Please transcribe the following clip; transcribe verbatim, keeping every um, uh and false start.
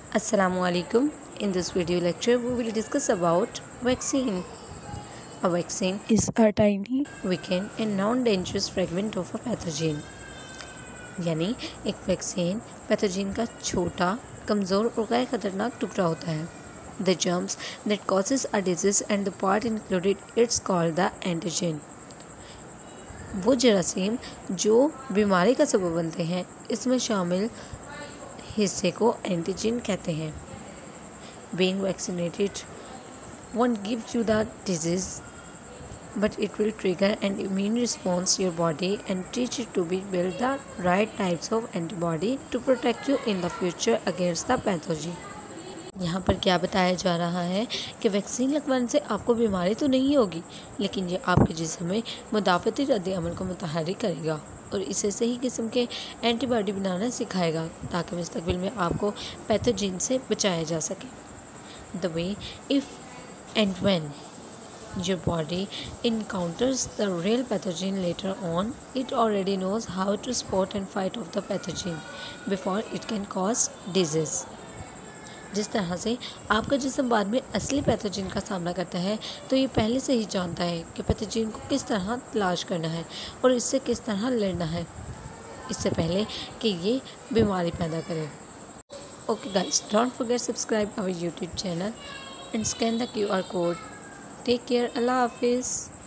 Assalamualaikum. In this video lecture, we will discuss about vaccine. A vaccine is a tiny, weakened and non-dangerous fragment of a pathogen. यानी एक vaccine pathogen का छोटा, कमज़ोर और गैर खतरनाक टुकड़ा होता है. The germs that causes a disease and the part included it's called the antigen. वो जरासीम जो बीमारी का सबब बनते हैं, इसमें शामिल हिस्से को एंटीजन कहते हैं. Being vaccinated won't give you the disease, but it will trigger an immune response to your body and teach you to be build the right types of antibody to protect you in the future against the pathogen. यहाँ पर क्या बताया जा रहा है कि vaccine लगवाने से आपको बीमारी तो नहीं होगी, लेकिन ये आपके जिस्म में मुदाफ़ती रद्द अमल को मुतहर्रिक करेगा और इसे सही किस्म के एंटीबॉडी बनाना सिखाएगा ताकि मुस्तकबिल में आपको पैथोजन से बचाया जा सके. The way if and when your body encounters the real pathogen later on, it already knows how to spot and fight off the pathogen before it can cause disease. जिस तरह से आपका जिस्म बाद में असली पैथोजन का सामना करता है, तो ये पहले से ही जानता है कि पैथोजन को किस तरह तलाश करना है और इससे किस तरह लड़ना है, इससे पहले कि ये बीमारी पैदा करे. Okay guys, don't forget subscribe our YouTube channel and scan the Q R code. Take care. अल्लाह हाफिज़.